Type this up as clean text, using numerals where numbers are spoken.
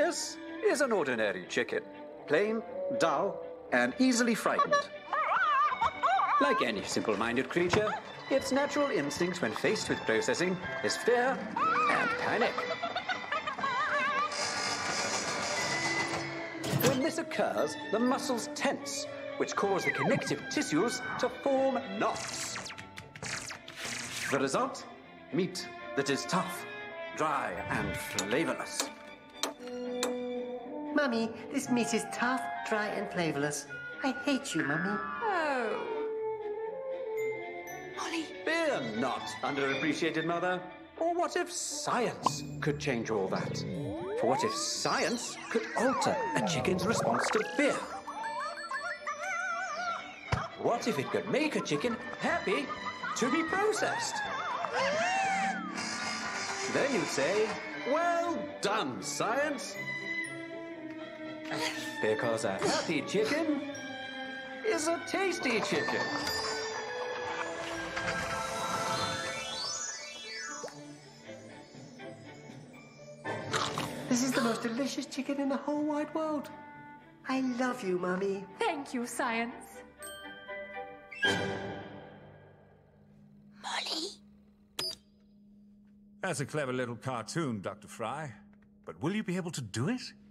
This is an ordinary chicken. Plain, dull, and easily frightened. Like any simple-minded creature, its natural instinct when faced with processing is fear and panic. When this occurs, the muscles tense, which cause the connective tissues to form knots. The result? Meat that is tough, dry, and flavorless. Mummy, this meat is tough, dry, and flavorless. I hate you, Mummy. Oh. Molly. Fear not, underappreciated mother. Or what if science could change all that? For what if science could alter a chicken's response to fear? What if it could make a chicken happy to be processed? Then you'd say, well done, science. Because a happy chicken is a tasty chicken. This is the most delicious chicken in the whole wide world. I love you, Mummy. Thank you, science. Molly. That's a clever little cartoon, Dr. Fry. But will you be able to do it?